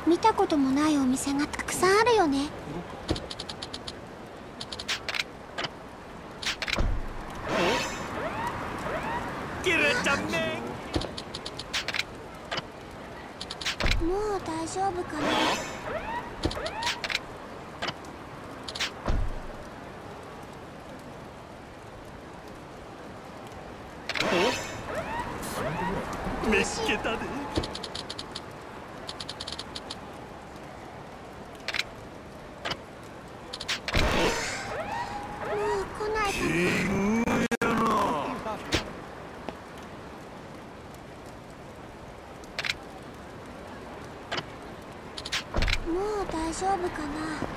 見たこともないお店がたくさんあるよね。 キラちゃんね。 もう大丈夫かな。 見つけたで。 もう来ないかな。もう大丈夫かな。